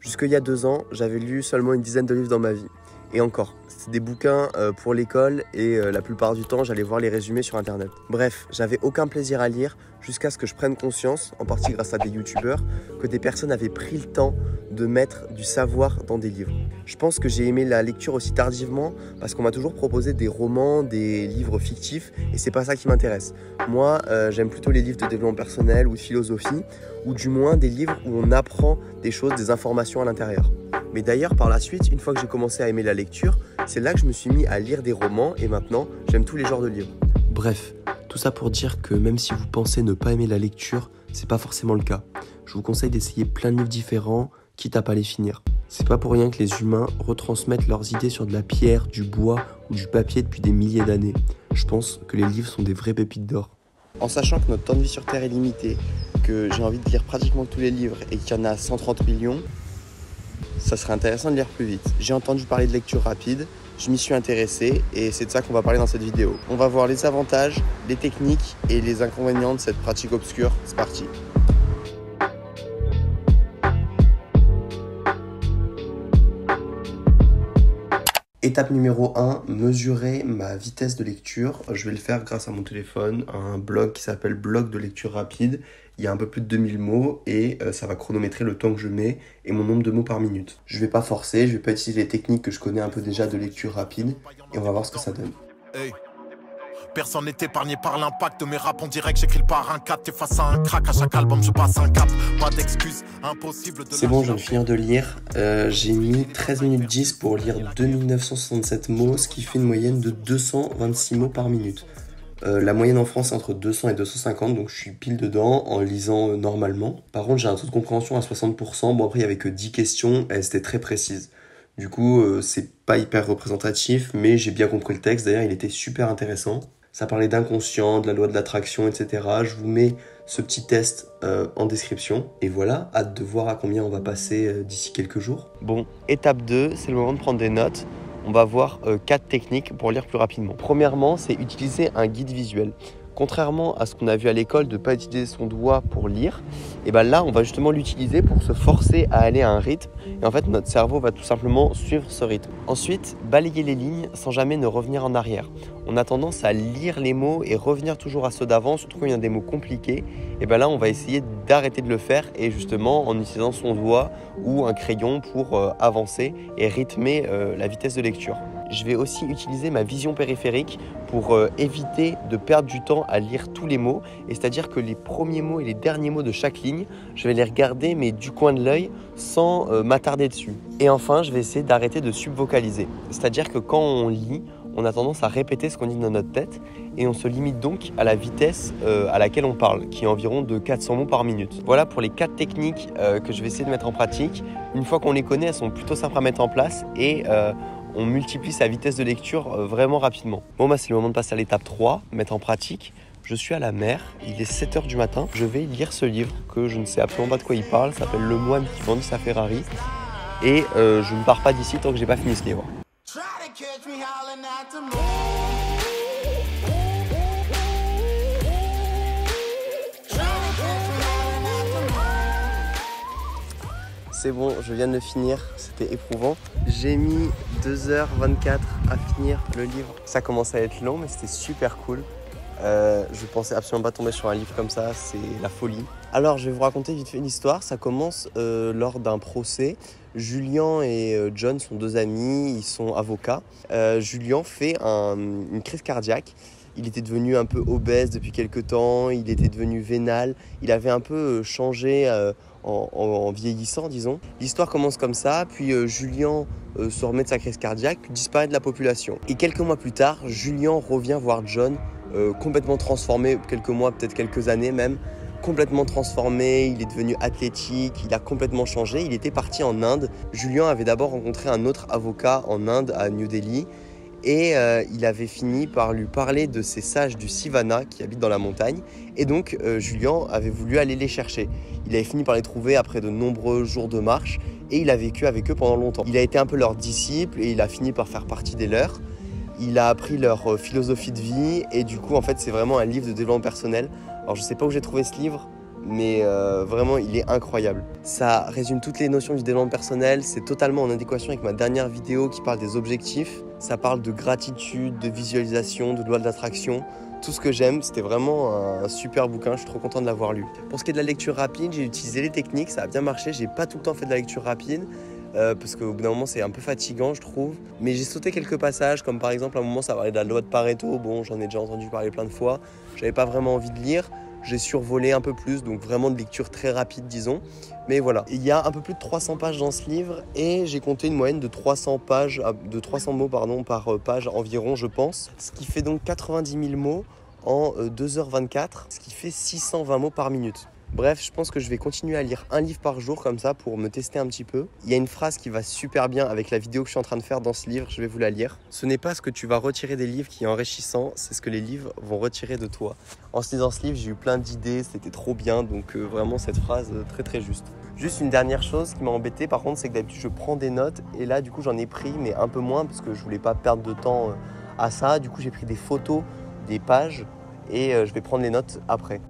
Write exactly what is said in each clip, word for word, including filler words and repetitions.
Jusqu'il y a deux ans, j'avais lu seulement une dizaine de livres dans ma vie. Et encore, c'était des bouquins euh, pour l'école et euh, la plupart du temps, j'allais voir les résumés sur internet. Bref, j'avais aucun plaisir à lire jusqu'à ce que je prenne conscience, en partie grâce à des youtubeurs, que des personnes avaient pris le temps de mettre du savoir dans des livres. Je pense que j'ai aimé la lecture aussi tardivement parce qu'on m'a toujours proposé des romans, des livres fictifs et c'est pas ça qui m'intéresse. Moi, euh, j'aime plutôt les livres de développement personnel ou de philosophie ou du moins des livres où on apprend des choses, des informations à l'intérieur. Mais d'ailleurs, par la suite, une fois que j'ai commencé à aimer la lecture, c'est là que je me suis mis à lire des romans et maintenant, j'aime tous les genres de livres. Bref, tout ça pour dire que même si vous pensez ne pas aimer la lecture, c'est pas forcément le cas. Je vous conseille d'essayer plein de livres différents, quitte à pas les finir. C'est pas pour rien que les humains retransmettent leurs idées sur de la pierre, du bois ou du papier depuis des milliers d'années. Je pense que les livres sont des vraies pépites d'or. En sachant que notre temps de vie sur Terre est limité, que j'ai envie de lire pratiquement tous les livres et qu'il y en a cent trente millions, ça serait intéressant de lire plus vite. J'ai entendu parler de lecture rapide, je m'y suis intéressé et c'est de ça qu'on va parler dans cette vidéo. On va voir les avantages, les techniques et les inconvénients de cette pratique obscure. C'est parti. Étape numéro un, mesurer ma vitesse de lecture. Je vais le faire grâce à mon téléphone, un blog qui s'appelle Blog de lecture rapide. Il y a un peu plus de deux mille mots et euh, ça va chronométrer le temps que je mets et mon nombre de mots par minute. Je vais pas forcer, je vais pas utiliser les techniques que je connais un peu déjà de lecture rapide et on va voir ce que ça donne. Hey. Personne n'est épargné par l'impact de mes raps en direct, j'écris par un quatre, t'es face à un crack, à chaque album je passe un cap, pas d'excuses, impossible de... C'est bon, je viens de finir de lire, euh, j'ai mis treize minutes dix pour lire deux mille neuf cent soixante-sept mots, ce qui fait une moyenne de deux cent vingt-six mots par minute. Euh, la moyenne en France est entre deux cents et deux cent cinquante, donc je suis pile dedans en lisant euh, normalement. Par contre, j'ai un taux de compréhension à soixante pour cent, bon après il n'y avait que dix questions, elles étaient très précises. Du coup, euh, c'est pas hyper représentatif, mais j'ai bien compris le texte, d'ailleurs il était super intéressant. Ça parlait d'inconscient, de la loi de l'attraction, et cetera. Je vous mets ce petit test euh, en description. Et voilà, hâte de voir à combien on va passer euh, d'ici quelques jours. Bon, étape deux, c'est le moment de prendre des notes. On va voir euh, quatre techniques pour lire plus rapidement. Premièrement, c'est utiliser un guide visuel. Contrairement à ce qu'on a vu à l'école de ne pas utiliser son doigt pour lire, et ben là on va justement l'utiliser pour se forcer à aller à un rythme et en fait notre cerveau va tout simplement suivre ce rythme. Ensuite, balayer les lignes sans jamais ne revenir en arrière. On a tendance à lire les mots et revenir toujours à ceux d'avant, surtout quand il y a des mots compliqués. Et ben là on va essayer d'arrêter de le faire et justement en utilisant son doigt ou un crayon pour euh, avancer et rythmer euh, la vitesse de lecture. Je vais aussi utiliser ma vision périphérique pour euh, éviter de perdre du temps à lire tous les mots. Et c'est-à-dire que les premiers mots et les derniers mots de chaque ligne, je vais les regarder mais du coin de l'œil sans euh, m'attarder dessus. Et enfin, je vais essayer d'arrêter de subvocaliser. C'est-à-dire que quand on lit, on a tendance à répéter ce qu'on dit dans notre tête et on se limite donc à la vitesse euh, à laquelle on parle, qui est environ de quatre cents mots par minute. Voilà pour les quatre techniques euh, que je vais essayer de mettre en pratique. Une fois qu'on les connaît, elles sont plutôt simples à mettre en place et euh, on multiplie sa vitesse de lecture euh, vraiment rapidement. Bon bah c'est le moment de passer à l'étape trois, mettre en pratique. Je suis à la mer, il est sept heures du matin, je vais lire ce livre que je ne sais absolument pas de quoi il parle, ça s'appelle Le moine qui vendit sa Ferrari et euh, je ne pars pas d'ici tant que j'ai pas fini ce livre. C'est bon, je viens de le finir, c'était éprouvant. J'ai mis deux heures vingt-quatre à finir le livre. Ça commence à être long, mais c'était super cool. Euh, je pensais absolument pas tomber sur un livre comme ça, c'est la folie. Alors, je vais vous raconter vite fait une histoire. Ça commence euh, lors d'un procès. Julian et euh, John sont deux amis, ils sont avocats. Euh, Julian fait un, une crise cardiaque. Il était devenu un peu obèse depuis quelques temps, il était devenu vénal. Il avait un peu changé euh, en, en, en vieillissant, disons. L'histoire commence comme ça, puis euh, Julian euh, se remet de sa crise cardiaque, puis disparaît de la population. Et quelques mois plus tard, Julian revient voir John, euh, complètement transformé, quelques mois, peut-être quelques années même, complètement transformé, il est devenu athlétique, il a complètement changé. Il était parti en Inde. Julian avait d'abord rencontré un autre avocat en Inde, à New Delhi, et euh, il avait fini par lui parler de ces sages du Sivana qui habitent dans la montagne. Et donc, euh, Julian avait voulu aller les chercher. Il avait fini par les trouver après de nombreux jours de marche et il a vécu avec eux pendant longtemps. Il a été un peu leur disciple et il a fini par faire partie des leurs. Il a appris leur philosophie de vie et du coup, en fait, c'est vraiment un livre de développement personnel. Alors, je ne sais pas où j'ai trouvé ce livre. mais euh, vraiment il est incroyable. Ça résume toutes les notions du développement personnel, c'est totalement en adéquation avec ma dernière vidéo qui parle des objectifs. Ça parle de gratitude, de visualisation, de loi de l'attraction. Tout ce que j'aime, c'était vraiment un super bouquin, je suis trop content de l'avoir lu. Pour ce qui est de la lecture rapide, j'ai utilisé les techniques, ça a bien marché, j'ai pas tout le temps fait de la lecture rapide. Euh, parce qu'au bout d'un moment c'est un peu fatigant je trouve, mais j'ai sauté quelques passages, comme par exemple à un moment ça parlait de la loi de Pareto. Bon, j'en ai déjà entendu parler plein de fois, j'avais pas vraiment envie de lire, j'ai survolé un peu plus, donc vraiment de lecture très rapide disons, mais voilà. Il y a un peu plus de trois cents pages dans ce livre et j'ai compté une moyenne de trois cents pages, de trois cents mots pardon, par page environ je pense, ce qui fait donc quatre-vingt-dix mille mots en deux heures vingt-quatre, ce qui fait six cent vingt mots par minute. Bref, je pense que je vais continuer à lire un livre par jour comme ça pour me tester un petit peu. Il y a une phrase qui va super bien avec la vidéo que je suis en train de faire dans ce livre, je vais vous la lire. Ce n'est pas ce que tu vas retirer des livres qui est enrichissant, c'est ce que les livres vont retirer de toi. En se lisant ce livre, j'ai eu plein d'idées, c'était trop bien, donc euh, vraiment cette phrase euh, très très juste. Juste une dernière chose qui m'a embêté par contre, c'est que d'habitude je prends des notes et là du coup j'en ai pris mais un peu moins parce que je voulais pas perdre de temps euh, à ça. Du coup j'ai pris des photos des pages et euh, je vais prendre les notes après.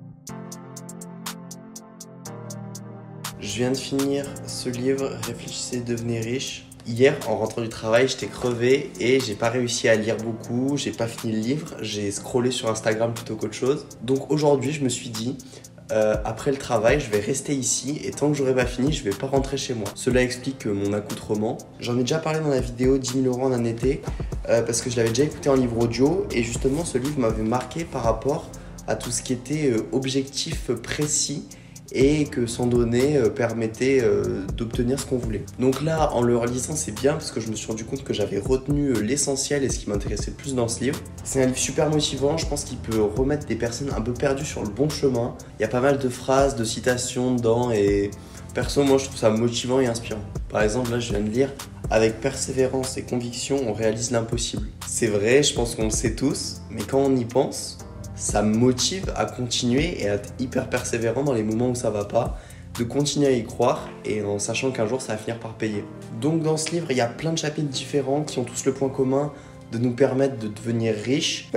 Je viens de finir ce livre, Réfléchissez, devenez riche. Hier, en rentrant du travail, j'étais crevé et j'ai pas réussi à lire beaucoup, j'ai pas fini le livre, j'ai scrollé sur Instagram plutôt qu'autre chose. Donc aujourd'hui, je me suis dit, euh, après le travail, je vais rester ici et tant que j'aurai pas fini, je vais pas rentrer chez moi. Cela explique mon accoutrement. J'en ai déjà parlé dans la vidéo dix mille euros en un été euh, parce que je l'avais déjà écouté en livre audio et justement, ce livre m'avait marqué par rapport à tout ce qui était euh, objectif précis et que s'en donner euh, permettait euh, d'obtenir ce qu'on voulait. Donc là, en le relisant, c'est bien parce que je me suis rendu compte que j'avais retenu euh, l'essentiel et ce qui m'intéressait le plus dans ce livre. C'est un livre super motivant, je pense qu'il peut remettre des personnes un peu perdues sur le bon chemin. Il y a pas mal de phrases, de citations dedans et perso, moi je trouve ça motivant et inspirant. Par exemple, là je viens de lire « Avec persévérance et conviction, on réalise l'impossible ». C'est vrai, je pense qu'on le sait tous, mais quand on y pense, ça me motive à continuer et à être hyper persévérant dans les moments où ça va pas, de continuer à y croire et en sachant qu'un jour ça va finir par payer. Donc dans ce livre, il y a plein de chapitres différents qui ont tous le point commun de nous permettre de devenir riches.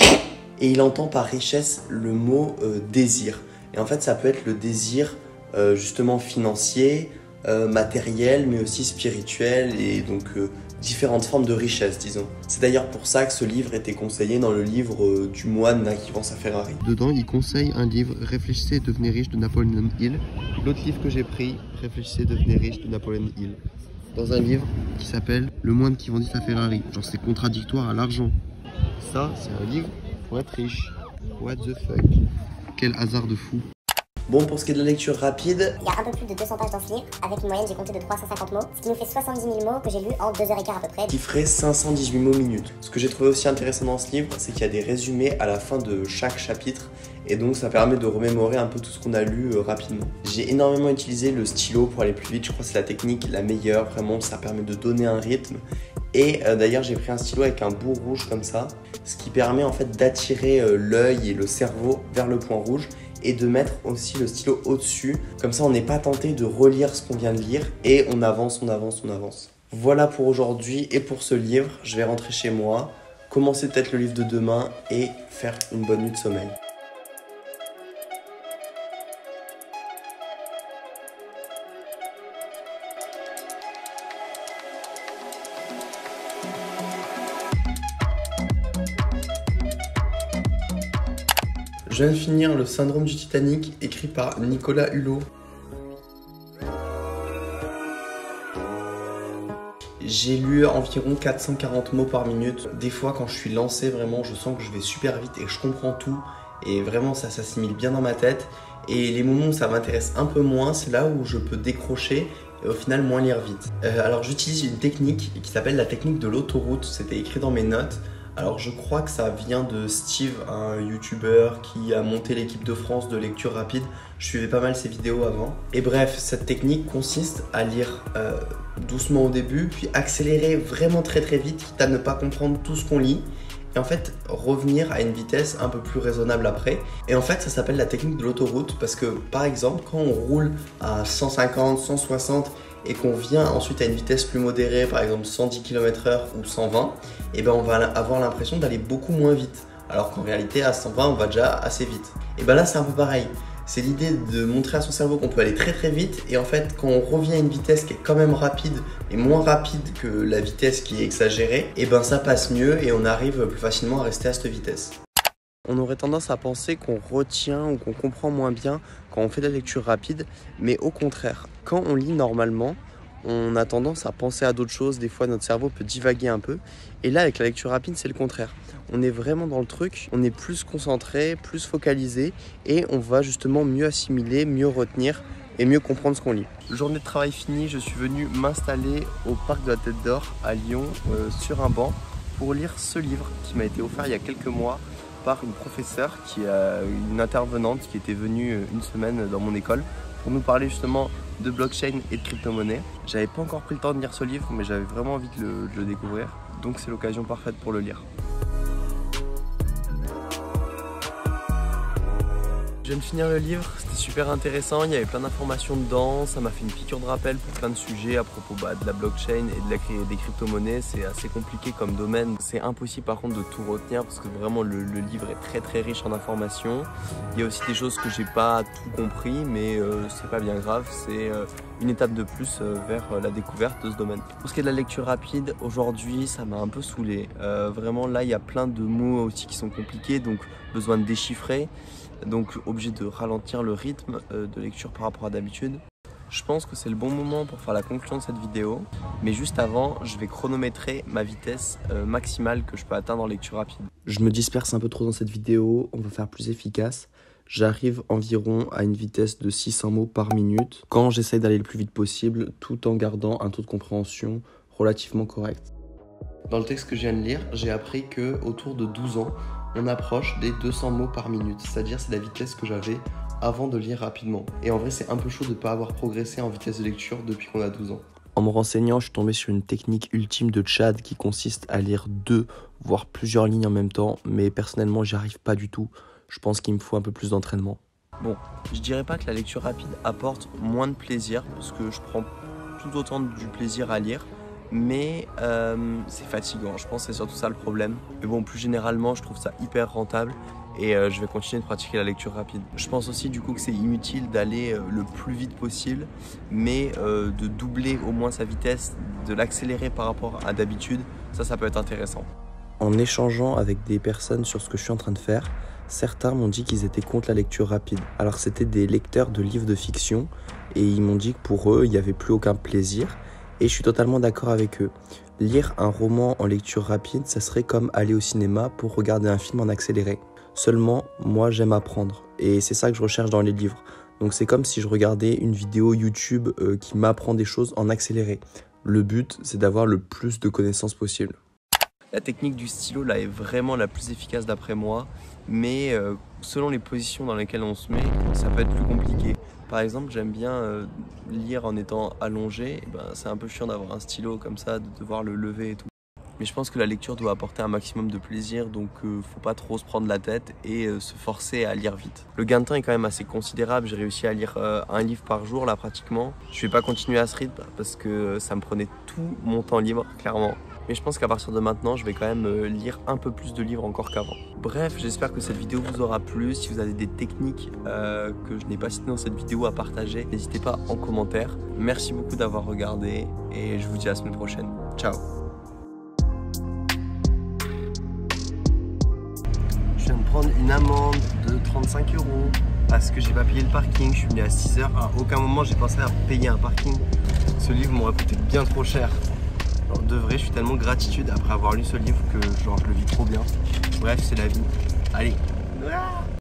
Et il entend par richesse le mot euh, désir. Et en fait, ça peut être le désir euh, justement financier, euh, matériel, mais aussi spirituel et donc euh, différentes formes de richesse, disons. C'est d'ailleurs pour ça que ce livre était conseillé dans le livre euh, du moine qui vend sa Ferrari. Dedans, il conseille un livre « Réfléchissez et devenez riche » de Napoleon Hill. L'autre livre que j'ai pris, « Réfléchissez et devenez riche » de Napoleon Hill. Dans un livre qui s'appelle « Le moine qui vendit sa Ferrari ». Genre, c'est contradictoire à l'argent. Ça, c'est un livre pour être riche. What the fuck? Quel hasard de fou. Bon, pour ce qui est de la lecture rapide, il y a un peu plus de deux cents pages dans ce livre, avec une moyenne, j'ai compté de trois cent cinquante mots, ce qui nous fait soixante-dix mille mots que j'ai lus en deux heures quinze à peu près. Qui ferait cinq cent dix-huit mots minutes. Ce que j'ai trouvé aussi intéressant dans ce livre, c'est qu'il y a des résumés à la fin de chaque chapitre, et donc ça permet de remémorer un peu tout ce qu'on a lu euh, rapidement. J'ai énormément utilisé le stylo pour aller plus vite, je crois que c'est la technique la meilleure, vraiment ça permet de donner un rythme. Et euh, d'ailleurs j'ai pris un stylo avec un bout rouge comme ça, ce qui permet en fait d'attirer euh, l'œil et le cerveau vers le point rouge, et de mettre aussi le stylo au-dessus. Comme ça, on n'est pas tenté de relire ce qu'on vient de lire et on avance, on avance, on avance. Voilà pour aujourd'hui et pour ce livre. Je vais rentrer chez moi, commencer peut-être le livre de demain et faire une bonne nuit de sommeil. Je viens de finir Le syndrome du Titanic, écrit par Nicolas Hulot. J'ai lu environ quatre cent quarante mots par minute. Des fois, quand je suis lancé, vraiment, je sens que je vais super vite et que je comprends tout. Et vraiment, ça s'assimile bien dans ma tête. Et les moments où ça m'intéresse un peu moins, c'est là où je peux décrocher et au final moins lire vite. Euh, alors, j'utilise une technique qui s'appelle la technique de l'autoroute. C'était écrit dans mes notes. Alors je crois que ça vient de Steve, un youtubeur qui a monté l'équipe de France de lecture rapide. Je suivais pas mal ses vidéos avant. Et bref, cette technique consiste à lire euh, doucement au début, puis accélérer vraiment très très vite, quitte à ne pas comprendre tout ce qu'on lit. Et en fait, revenir à une vitesse un peu plus raisonnable après. Et en fait, ça s'appelle la technique de l'autoroute parce que par exemple, quand on roule à cent cinquante, cent soixante et qu'on vient ensuite à une vitesse plus modérée, par exemple cent dix kilomètres heure ou cent vingt, et ben on va avoir l'impression d'aller beaucoup moins vite. Alors qu'en réalité, à cent vingt, on va déjà assez vite. Et ben là, c'est un peu pareil. C'est l'idée de montrer à son cerveau qu'on peut aller très très vite et en fait quand on revient à une vitesse qui est quand même rapide et moins rapide que la vitesse qui est exagérée, et ben ça passe mieux et on arrive plus facilement à rester à cette vitesse. On aurait tendance à penser qu'on retient ou qu'on comprend moins bien quand on fait de la lecture rapide, mais au contraire, quand on lit normalement, on a tendance à penser à d'autres choses, des fois notre cerveau peut divaguer un peu, et là avec la lecture rapide c'est le contraire. On est vraiment dans le truc, on est plus concentré, plus focalisé, et on va justement mieux assimiler, mieux retenir et mieux comprendre ce qu'on lit. Journée de travail finie, je suis venu m'installer au parc de la Tête d'Or à Lyon, euh, sur un banc, pour lire ce livre qui m'a été offert il y a quelques mois par une professeure, qui est une intervenante qui était venue une semaine dans mon école pour nous parler justement de blockchain et de crypto-monnaie. J'avais pas encore pris le temps de lire ce livre, mais j'avais vraiment envie de le, de le découvrir, donc c'est l'occasion parfaite pour le lire. Je viens de finir le livre, c'était super intéressant, il y avait plein d'informations dedans, ça m'a fait une piqûre de rappel pour plein de sujets à propos bah, de la blockchain et de la, des crypto-monnaies. C'est assez compliqué comme domaine, c'est impossible par contre de tout retenir parce que vraiment le, le livre est très très riche en informations. Il y a aussi des choses que j'ai pas tout compris, mais euh, c'est pas bien grave, c'est euh, une étape de plus euh, vers euh, la découverte de ce domaine. Pour ce qui est de la lecture rapide, aujourd'hui ça m'a un peu saoulé. Euh, vraiment là il y a plein de mots aussi qui sont compliqués, donc besoin de déchiffrer. Donc obligé de ralentir le rythme de lecture par rapport à d'habitude. Je pense que c'est le bon moment pour faire la conclusion de cette vidéo, mais juste avant, je vais chronométrer ma vitesse maximale que je peux atteindre en lecture rapide. Je me disperse un peu trop dans cette vidéo, on va faire plus efficace. J'arrive environ à une vitesse de six cents mots par minute quand j'essaye d'aller le plus vite possible tout en gardant un taux de compréhension relativement correct. Dans le texte que je viens de lire, j'ai appris que autour de douze ans, on approche des deux cents mots par minute, c'est-à-dire c'est la vitesse que j'avais avant de lire rapidement. Et en vrai, c'est un peu chaud de ne pas avoir progressé en vitesse de lecture depuis qu'on a douze ans. En me renseignant, je suis tombé sur une technique ultime de Chad qui consiste à lire deux, voire plusieurs lignes en même temps, mais personnellement, j'y arrive pas du tout. Je pense qu'il me faut un peu plus d'entraînement. Bon, je dirais pas que la lecture rapide apporte moins de plaisir, parce que je prends tout autant du plaisir à lire, mais euh, c'est fatigant, je pense que c'est surtout ça le problème. Mais bon, plus généralement, je trouve ça hyper rentable et euh, je vais continuer de pratiquer la lecture rapide. Je pense aussi du coup que c'est inutile d'aller euh, le plus vite possible, mais euh, de doubler au moins sa vitesse, de l'accélérer par rapport à d'habitude, ça, ça peut être intéressant. En échangeant avec des personnes sur ce que je suis en train de faire, certains m'ont dit qu'ils étaient contre la lecture rapide. Alors c'était des lecteurs de livres de fiction et ils m'ont dit que pour eux, il n'y avait plus aucun plaisir. Et je suis totalement d'accord avec eux. Lire un roman en lecture rapide, ça serait comme aller au cinéma pour regarder un film en accéléré. Seulement, moi j'aime apprendre. Et c'est ça que je recherche dans les livres. Donc c'est comme si je regardais une vidéo YouTube euh, qui m'apprend des choses en accéléré. Le but, c'est d'avoir le plus de connaissances possible. La technique du stylo là est vraiment la plus efficace d'après moi. Mais euh, selon les positions dans lesquelles on se met, ça peut être plus compliqué. Par exemple, j'aime bien euh, lire en étant allongé, et ben, c'est un peu chiant d'avoir un stylo comme ça, de devoir le lever et tout. Mais je pense que la lecture doit apporter un maximum de plaisir, donc euh, faut pas trop se prendre la tête et euh, se forcer à lire vite. Le gain de temps est quand même assez considérable, j'ai réussi à lire euh, un livre par jour là pratiquement. Je vais pas continuer à ce rythme parce que ça me prenait tout mon temps libre, clairement. Mais je pense qu'à partir de maintenant, je vais quand même lire un peu plus de livres encore qu'avant. Bref, j'espère que cette vidéo vous aura plu. Si vous avez des techniques euh, que je n'ai pas citées dans cette vidéo à partager, n'hésitez pas en commentaire. Merci beaucoup d'avoir regardé et je vous dis à la semaine prochaine. Ciao. Je viens de prendre une amende de trente-cinq euros parce que j'ai pas payé le parking. Je suis venu à six heures. À aucun moment j'ai pensé à payer un parking. Ce livre m'aurait coûté bien trop cher. Alors, de vrai, je suis tellement gratitude après avoir lu ce livre que genre, je le vis trop bien. Bref, c'est la vie. Allez.